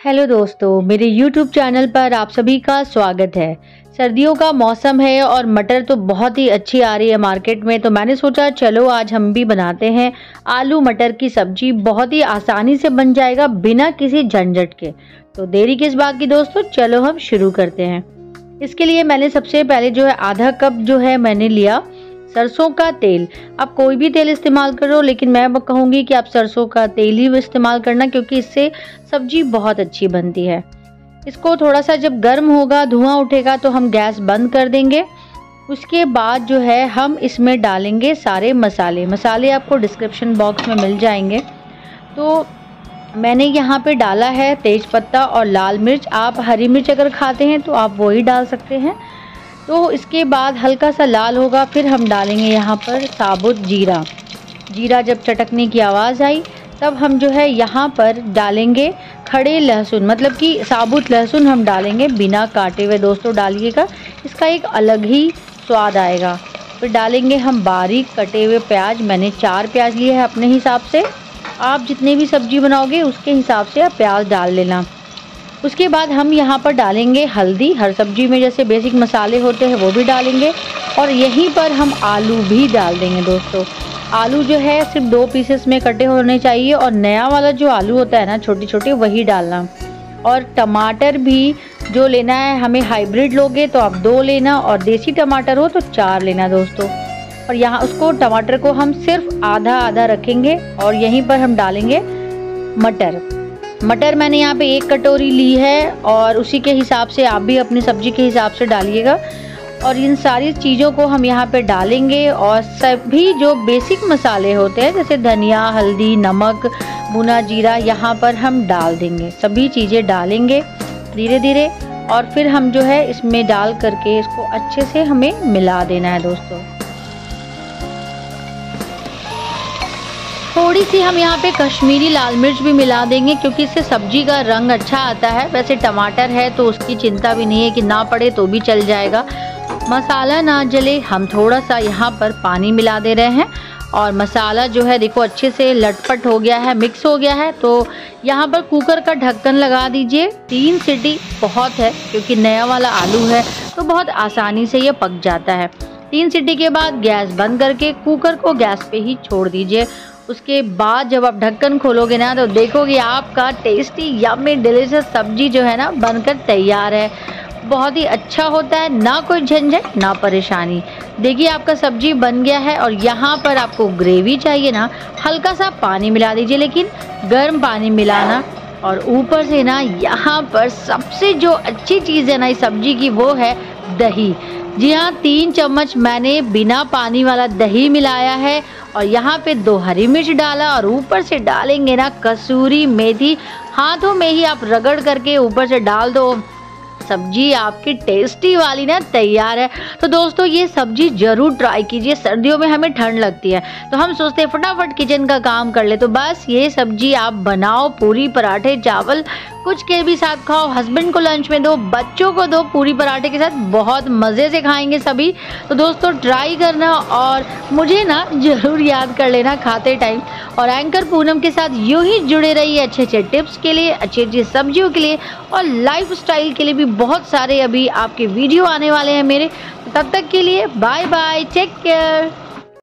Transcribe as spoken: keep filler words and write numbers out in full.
Hello दोस्तों, मेरे YouTube channel पर आप सभी का स्वागत है। सर्दियों का मौसम है और मटर तो बहुत ही अच्छी आ रही है मार्केट में, तो मैंने सोचा चलो आज हम भी बनाते हैं आलू मटर की सब्जी। बहुत ही आसानी से बन जाएगा बिना किसी झंझट के। तो देरी किस बात की दोस्तों, चलो हम शुरू करते हैं। इसके लिए मैंने सबसे पहले जो है आधा कप जो है मैंने लिया सरसों का तेल। आप कोई भी तेल इस्तेमाल करो, लेकिन मैं कहूँगी कि आप सरसों का तेल ही इस्तेमाल करना, क्योंकि इससे सब्जी बहुत अच्छी बनती है। इसको थोड़ा सा जब गर्म होगा, धुआं उठेगा, तो हम गैस बंद कर देंगे। उसके बाद जो है हम इसमें डालेंगे सारे मसाले। मसाले आपको डिस्क्रिप्शन बॉक्स में मिल जाएंगे। तो मैंने यहाँ पे डाला है तेज पत्ता और लाल मिर्च। आप हरी मिर्च अगर खाते हैं तो आप वही डाल सकते हैं। तो इसके बाद हल्का सा लाल होगा, फिर हम डालेंगे यहाँ पर साबुत जीरा। जीरा जब चटकने की आवाज़ आई तब हम जो है यहाँ पर डालेंगे खड़े लहसुन, मतलब कि साबुत लहसुन हम डालेंगे बिना काटे हुए। दोस्तों डालिएगा, इसका एक अलग ही स्वाद आएगा। फिर डालेंगे हम बारीक कटे हुए प्याज। मैंने चार प्याज लिए हैं अपने हिसाब से। आप जितने भी सब्जी बनाओगे उसके हिसाब से आप प्याज डाल लेना। उसके बाद हम यहाँ पर डालेंगे हल्दी। हर सब्जी में जैसे बेसिक मसाले होते हैं वो भी डालेंगे, और यहीं पर हम आलू भी डाल देंगे। दोस्तों आलू जो है सिर्फ दो पीसेस में कटे होने चाहिए, और नया वाला जो आलू होता है ना छोटे छोटे, वही डालना। और टमाटर भी जो लेना है, हमें हाइब्रिड लोगे तो आप दो लेना, और देसी टमाटर हो तो चार लेना दोस्तों। और यहाँ उसको टमाटर को हम सिर्फ आधा आधा रखेंगे, और यहीं पर हम डालेंगे मटर। मटर मैंने यहाँ पे एक कटोरी ली है, और उसी के हिसाब से आप भी अपनी सब्जी के हिसाब से डालिएगा। और इन सारी चीज़ों को हम यहाँ पे डालेंगे, और सभी जो बेसिक मसाले होते हैं जैसे धनिया, हल्दी, नमक, भुना जीरा, यहाँ पर हम डाल देंगे। सभी चीज़ें डालेंगे धीरे धीरे, और फिर हम जो है इसमें डाल करके इसको अच्छे से हमें मिला देना है दोस्तों। थोड़ी सी हम यहाँ पे कश्मीरी लाल मिर्च भी मिला देंगे, क्योंकि इससे सब्जी का रंग अच्छा आता है। वैसे टमाटर है तो उसकी चिंता भी नहीं है कि ना पड़े तो भी चल जाएगा। मसाला ना जले, हम थोड़ा सा यहाँ पर पानी मिला दे रहे हैं, और मसाला जो है देखो अच्छे से लटपट हो गया है, मिक्स हो गया है। तो यहाँ पर कुकर का ढक्कन लगा दीजिए। तीन सीटी बहुत है, क्योंकि नया वाला आलू है तो बहुत आसानी से ये पक जाता है। तीन सीटी के बाद गैस बंद करके कुकर को गैस पे ही छोड़ दीजिए। उसके बाद जब आप ढक्कन खोलोगे ना, तो देखोगे आपका टेस्टी यम्मी डिलीशियस सब्जी जो है ना बनकर तैयार है। बहुत ही अच्छा होता है, ना कोई झंझट ना परेशानी। देखिए आपका सब्जी बन गया है, और यहाँ पर आपको ग्रेवी चाहिए ना, हल्का सा पानी मिला दीजिए, लेकिन गर्म पानी मिलाना। और ऊपर से ना यहाँ पर सबसे जो अच्छी चीज़ है ना इस सब्जी की, वो है दही। जी हाँ, तीन चम्मच मैंने बिना पानी वाला दही मिलाया है, और यहाँ पे दो हरी मिर्च डाला, और ऊपर से डालेंगे ना कसूरी मेथी। हाथों में ही आप रगड़ करके ऊपर से डाल दो, सब्जी आपकी टेस्टी वाली ना तैयार है। तो दोस्तों ये सब्जी जरूर ट्राई कीजिए। सर्दियों में हमें ठंड लगती है तो हम सोचते हैं फटाफट किचन का काम कर ले, तो बस ये सब्जी आप बनाओ, पूरी पराठे चावल कुछ के भी साथ खाओ, हस्बैंड को लंच में दो, बच्चों को दो, पूरी पराठे के साथ बहुत मज़े से खाएंगे सभी। तो दोस्तों ट्राई करना, और मुझे ना ज़रूर याद कर लेना खाते टाइम। और एंकर पूनम के साथ यूं ही जुड़े रहिए अच्छे अच्छे टिप्स के लिए, अच्छी अच्छी सब्जियों के लिए, और लाइफ स्टाइल के लिए भी बहुत सारे अभी आपके वीडियो आने वाले हैं मेरे। तब तक के लिए बाय बाय, टेक केयर।